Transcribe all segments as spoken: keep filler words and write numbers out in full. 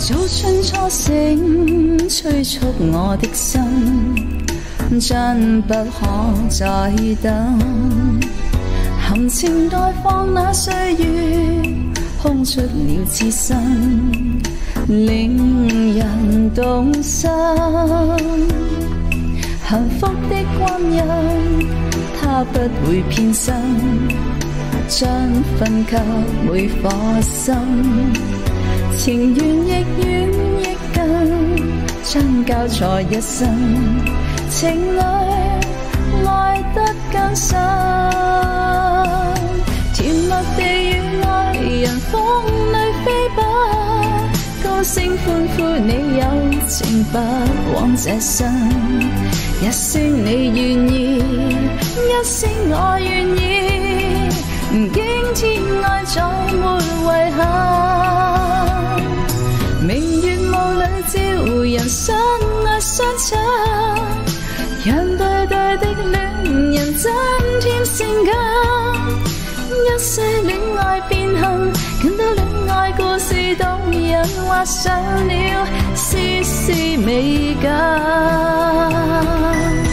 早春初醒，催促我的心，真不可再等。含情待放那歲月，空出了痴心，令人動心。幸福的光陰，它不會偏心，將分給每顆心。情緣亦遠亦近，將交錯一生，情侶愛得更深。甜蜜地與愛人風裏飛奔，高聲歡呼你有情不枉這生。一聲你願意，一聲我願意，驚天愛再沒遺憾。明月霧裏照人相愛相親，讓對對的戀人增添性感。一些戀愛變恨，更多戀愛故事動人，畫上了絲絲美感。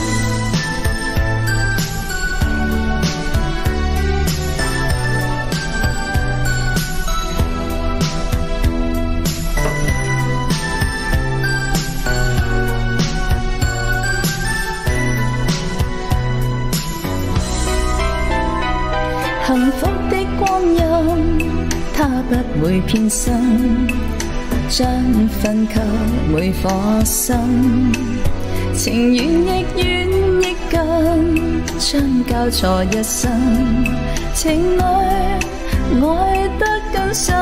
幸福的光陰，它不會偏心，將分給每顆心。情緣亦遠亦近，將交錯一生，情侶愛得更深。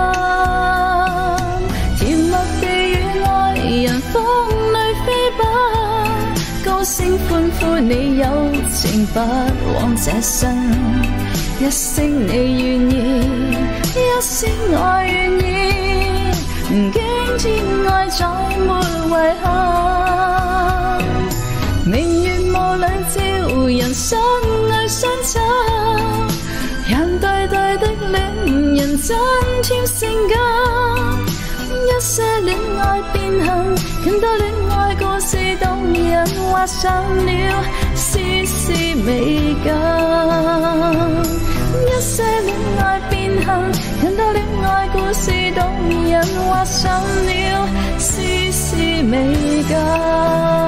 甜蜜地與愛人風裏飛奔，高聲歡呼你有情不枉這生。一聲你願意，一聲我願意，驚天愛再沒遺憾。明月霧裏照人相愛相親，讓對對的戀人增添性感。一些戀愛變恨，更多戀愛故事動人，畫上了絲絲美感。一些戀愛變恨，更多戀愛故事動人，畫上了絲絲美感。